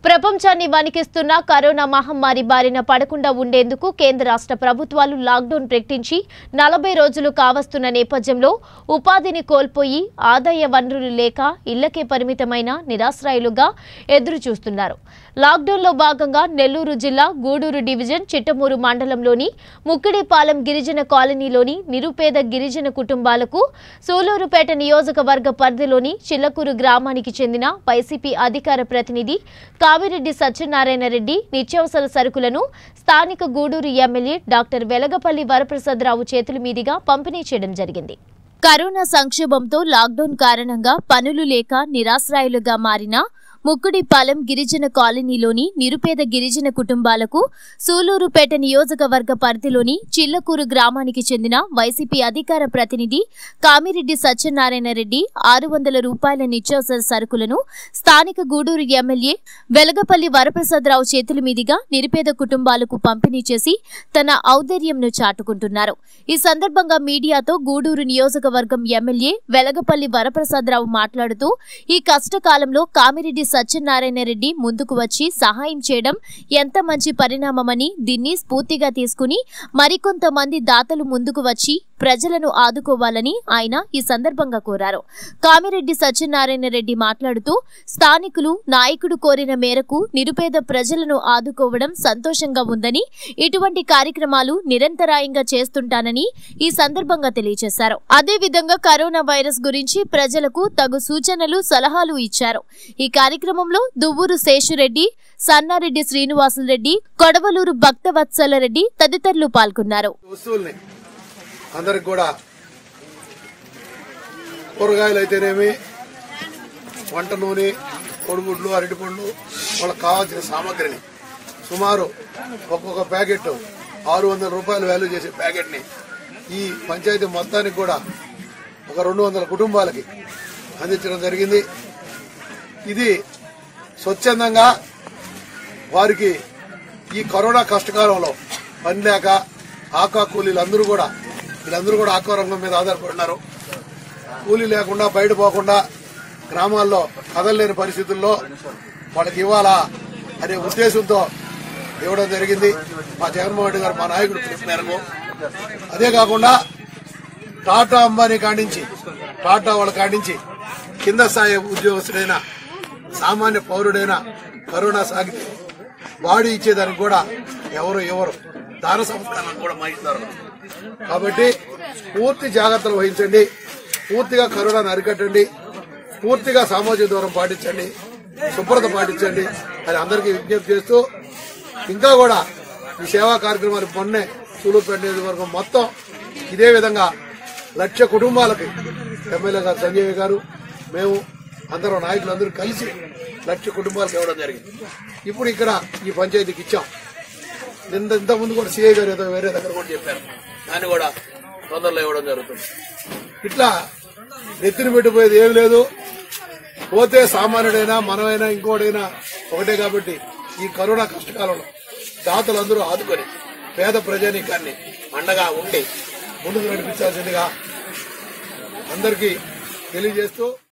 ప్రపంచాన్ని వణికిస్తున్న కరోనా మహమ్మారి బారిన పడకుండా ఉండేందుకు కేంద్ర రాష్ట్ర ప్రభుత్వాలు లాక్డౌన్ ప్రకటించి 40 రోజులు కావస్తున్న నేపథ్యంలో ఉపాధిని కోల్పోయి ఆదాయ వనరులు లేక ఇళ్లకే పరిమితమైన నిరాశ్రయులుగా ఎదురు చూస్తున్నారు. లాక్డౌన్లో భాగంగా నెల్లూరు జిల్లా గూడూరు డివిజన్ చిట్టమూరు మండలంలోని ముక్కిడిపాలెం గిరిజన కాలనీలోని నిరుపేద గిరిజన కుటుంబాలకు సూలూరుపేట నియోజకవర్గ పరిధిలోని చిల్లకూరు గ్రామానికి చెందిన వైసీపీ అధికార ప్రతినిధి కామిరెడ్డి సత్యనారాయణ రెడ్డి నిత్యావసర సరుకులను స్థానిక గూడూరు ఎమ్మెల్యే డాక్టర్ వెలగపల్లి వరప్రసాదరావు చేతుల మీదుగా పంపిణీ చేయడం జరిగింది. కరోనా సంక్షోభంతో లాక్డౌన్ కారణంగా పనులు లేక నిరాశ్రయులుగా మారిన ముక్కుడిపాలెం గిరిజన కాలనీలోని నిరుపేద గిరిజన కుటుంబాలకు సూలూరుపేట నియోజకవర్గ పరిధిలోని చిల్లకూరు గ్రామానికి చెందిన వైసీపీ అధికార ప్రతినిధి కామిరెడ్డి సత్యనారాయణ రెడ్డి 600 రూపాయల నిత్యావసర సరుకులను స్థానిక గూడూరు ఎమ్మెల్యే వెలగపల్లి వరప్రసాదరావు చేతుల మీదుగా నిరుపేద కుటుంబాలకు పంపిణీ చేసి తన ఔదార్యంను చాటుకుంటున్నారు. ఈ సందర్భంగా మీడియాతో గూడూరు నియోజకవర్గం ఎమ్మెల్యే వెలగపల్లి వరప్రసాదరావు మాట్లాడుతూ ఈ కష్టకాలంలో కామిరెడ్డి సత్యనారాయణ రెడ్డి ముందుకు వచ్చి సహాయం చేయడం ఎంత మంచి పరిణామమని, దీన్ని స్ఫూర్తిగా తీసుకుని మరికొంతమంది దాతలు ముందుకు వచ్చి ప్రజలను ఆదుకోవాలని ఆయన ఈ సందర్భంగా కోరారు. కామిరెడ్డి సత్యనారాయణ రెడ్డి మాట్లాడుతూ స్థానికులు నాయకుడు కోరిన మేరకు నిరుపేద ప్రజలను ఆదుకోవడం సంతోషంగా ఉందని, ఇటువంటి కార్యక్రమాలు నిరంతరాయంగా చేస్తుంటానని ఈ సందర్భంగా తెలియజేశారు. అదేవిధంగా కరోనా వైరస్ గురించి ప్రజలకు తగు సూచనలు, సలహాలు ఇచ్చారు. ఈ కార్యక్రమంలో దువ్వూరు శేషురెడ్డి, సన్నారెడ్డి శ్రీనివాసులరెడ్డి, కొడవలూరు భక్తవత్సల రెడ్డి తదితరులు పాల్గొన్నారు. అందరికి కూడా కూరగాయలు అయితేనేమి, వంట నూనె, కొడుగుడ్లు, అరటిపండ్లు, వాళ్ళకి కావాల్సిన సామాగ్రిని సుమారు ఒక్కొక్క ప్యాకెట్ 600 రూపాయలు వాల్యూ చేసే ప్యాకెట్ ని ఈ పంచాయతీ మొత్తానికి కూడా ఒక 200 కుటుంబాలకి అందించడం జరిగింది. ఇది స్వచ్ఛందంగా వారికి ఈ కరోనా కష్టకాలంలో పని లేక ఆకా కూలీలందరూ కూడా ఆక్వా రంగం మీద ఆధారపడినారు. కూలీ లేకుండా బయట పోకుండా గ్రామాల్లో కదలలేని పరిస్థితుల్లో వాళ్ళకి ఇవ్వాలా అనే ఉద్దేశంతో ఇవ్వడం జరిగింది. మా జగన్మోహన్ రెడ్డి గారు, మా నాయకుడు పిలుపు మేరకు. అదే కాకుండా టాటా అంబానీ కాడించి, టాటా వాళ్ళ కాడించి కింద స్థాయి ఉద్యోగస్తుడైన సామాన్య పౌరుడైన కరోనా సాగితే వాడు ఇచ్చేదానికి కూడా ఎవరు దాన సంస్కారాన్ని కూడా మాయిస్తారు. కాబట్టి పూర్తి జాగ్రత్తలు వహించండి, పూర్తిగా కరోనాను అరికట్టండి, పూర్తిగా సామాజిక దూరం పాటించండి, శుభ్రత పాటించండి అని అందరికీ విజ్ఞప్తి చేస్తూ, ఇంకా కూడా ఈ సేవా కార్యక్రమాలు మొన్నే సూలూరుపేట నియోజకవర్గం మొత్తం ఇదే విధంగా 1,00,000 కుటుంబాలకి ఎమ్మెల్యే గారు, సంజయ్ గారు, మేము అందరూ నాయకులందరూ కలిసి 1,00,000 కుటుంబాలకు ఇవ్వడం జరిగింది. ఇప్పుడు ఇక్కడ ఈ పంచాయతీకి ఇచ్చాం. ఇంతకుముందు కూడా సీఐ గారు ఏదో వేరే దగ్గర కూడా చెప్పారు, దాన్ని కూడా తొందరలో ఇవ్వడం జరుగుతుంది. ఇట్లా నెత్తిన పెట్టిపోయేది ఏమి లేదు. పోతే సామాన్యుడైనా, మనమైనా, ఇంకోటైనా ఒకటే. కాబట్టి ఈ కరోనా కష్టకాలంలో దాతలందరూ ఆదుకొని పేద ప్రజానీకాన్ని అండగా ఉండి ముందుకు నడిపించాల్సిందిగా అందరికీ తెలియజేస్తూ